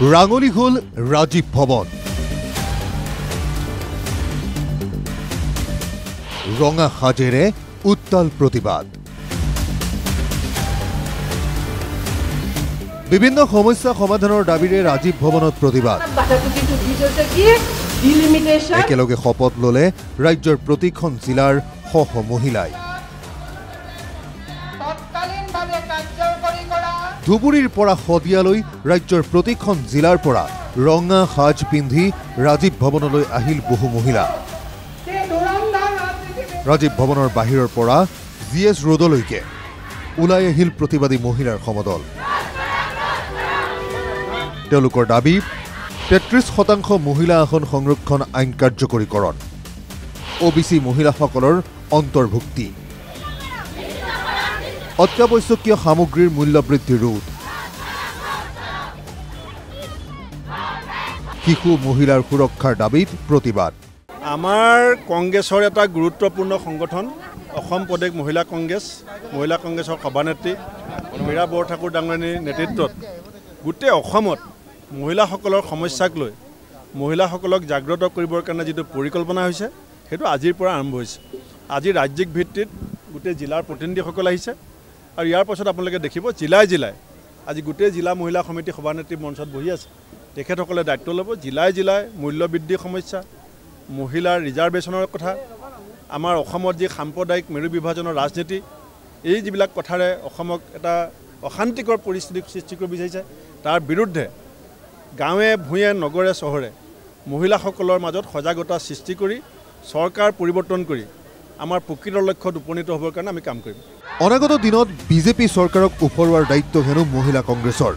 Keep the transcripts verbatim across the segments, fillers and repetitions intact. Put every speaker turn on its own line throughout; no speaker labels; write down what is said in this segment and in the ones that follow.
ৰাঙলী হল ৰাজীৱ ভৱন। ৰঙা সাজেৰে উত্তাল প্ৰতিবাদ। বিভিন্ন সমস্যা সমাধানৰ দাবীৰে ৰাজীৱ ভৱনত প্ৰতিবাদ। একেলগে শপত ললে ৰাজ্যৰ প্ৰতিখন জিলাৰ শ শ মহিলাই। ধুবুৰীৰ পৰা শদিয়ালৈ ৰাজ্যৰ প্ৰতিখন জিলাৰ পৰা ৰঙা সাজ পিন্ধি ৰাজীৱ ভৱনলৈ আহিল বহু মহিলা। ৰাজীৱ ভৱনৰ বাহিৰৰ পৰা জি এছ ৰোডলৈকে ওলাই আহিল প্ৰতিবাদী মহিলাৰ সমদল। তেওঁলোকৰ দাবী তেত্ৰিশ শতাংশ মহিলা আসন সংৰক্ষণ আইন কাৰ্যকৰীকৰণ, অ' বি চি মহিলাসকলৰ অন্তৰ্ভুক্তি, অত্যাৱশ্যকীয় সামগ্ৰীৰ মূল্য বৃদ্ধি ৰোধ, শিশু মহিলাৰ সুৰক্ষাৰ দাবীত প্ৰতিবাদ।
আমাৰ কংগ্ৰেছৰ এটা গুৰুত্বপূৰ্ণ সংগঠন অসম প্ৰদেশ মহিলা কংগ্ৰেছ, মহিলা কংগ্ৰেছৰ সভানেত্ৰী মীৰা বৰঠাকুৰ ডাঙৰীয়াৰ নেতৃত্বত গোটেই অসমত মহিলাসকলৰ সমস্যাক লৈ মহিলাসকলক জাগ্ৰত কৰিবৰ কাৰণে যিটো পৰিকল্পনা হৈছে সেইটো আজিৰ পৰা আৰম্ভ হৈছে। আজি ৰাজ্যিক ভিত্তিত গোটেই জিলাৰ প্ৰতিনিধিসকল আহিছে আৰু ইয়াৰ পাছত আপোনালোকে দেখিব জিলাই জিলাই আজি গোটেই জিলা মহিলা সমিতি সভানেত্ৰী মঞ্চত বহি আছে। তেখেতসকলে দায়িত্ব ল'ব জিলাই জিলাই মূল্য বৃদ্ধিৰ সমস্যা, মহিলাৰ ৰিজাৰ্ভেশ্যনৰ কথা, আমাৰ অসমত যি সাম্প্ৰদায়িক মেৰু বিভাজনৰ ৰাজনীতি, এই যিবিলাক কথাৰে অসমক এটা অশান্তিকৰ পৰিস্থিতিৰ সৃষ্টি কৰিব বিচাৰিছে তাৰ বিৰুদ্ধে গাঁৱে ভূঞে নগৰে চহৰে মহিলাসকলৰ মাজত সজাগতা সৃষ্টি কৰি চৰকাৰ পৰিৱৰ্তন কৰি আমাৰ প্ৰকৃত লক্ষ্যত উপনীত হ'বৰ কাৰণে আমি কাম কৰিম।
অনাগত দিনত বিজেপি চৰকাৰক ওপৰোৱাৰ দায়িত্ব হেনো মহিলা কংগ্ৰেছৰ।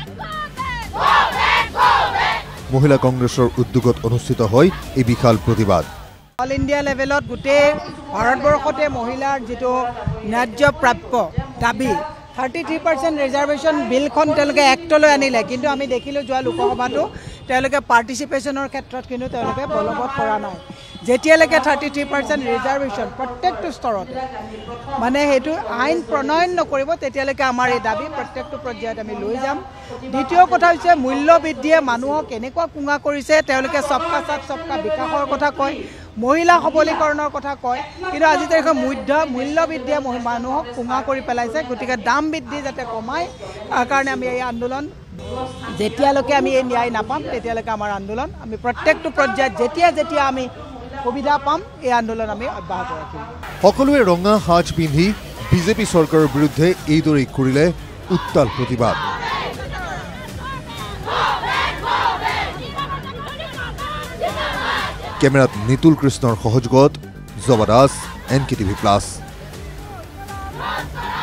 মহিলা কংগ্ৰেছৰ উদ্যোগত অনুষ্ঠিত হয় এই বিশাল প্ৰতিবাদ।
অল ইণ্ডিয়া লেভেলত গোটেই ভাৰতবৰ্ষতে মহিলাৰ যিটো ন্যায্য প্ৰাপ্য দাবী থাৰ্টি থ্ৰী পাৰ্চেণ্ট ৰিজাৰ্ভেশ্যন বিলখন তেওঁলোকে এক্টলৈ আনিলে, কিন্তু আমি দেখিলোঁ যোৱা লোকসভাটো তেওঁলোকে পাৰ্টিচিপেশ্যনৰ ক্ষেত্ৰত কিন্তু তেওঁলোকে বলবৎ কৰা নাই। যেতিয়ালৈকে থাৰ্টি থ্ৰী পাৰ্চেণ্ট ৰিজাৰ্ভেশ্যন প্ৰত্যেকটো স্তৰতে মানে সেইটো আইন প্ৰণয়ন নকৰিব তেতিয়ালৈকে আমাৰ এই দাবী প্ৰত্যেকটো পৰ্যায়ত আমি লৈ যাম। দ্বিতীয় কথা হৈছে মূল্য বৃদ্ধিয়ে মানুহক কেনেকুৱা কোঙা কৰিছে। তেওঁলোকে চবকা সাথ চবকা বিকাশৰ কথা কয়, মহিলা সবলীকৰণৰ কথা কয়, কিন্তু আজি তাৰিখে মূল্য মূল্য বৃদ্ধিয়ে মানুহক কোঙা কৰি পেলাইছে। গতিকে দাম বৃদ্ধি যাতে কমায় তাৰ কাৰণে আমি এই আন্দোলন যেতিয়ালৈকে আমি এই ন্যায় নাপাম তেতিয়ালৈকে আমাৰ আন্দোলন আমি প্ৰত্যেকটো পৰ্যায়ত যেতিয়া যেতিয়া আমি সুবিধা পাম এই আন্দোলন আমি অব্যাহত ৰাখিম।
সকলোৱে ৰঙা সাজ পিন্ধি বিজেপি চৰকাৰৰ বিৰুদ্ধে এইদৰেই কৰিলে উত্তাল প্ৰতিবাদ। কেমেৰাত নিতুল কৃষ্ণৰ সহযোগত Joba Das, N K TV plus.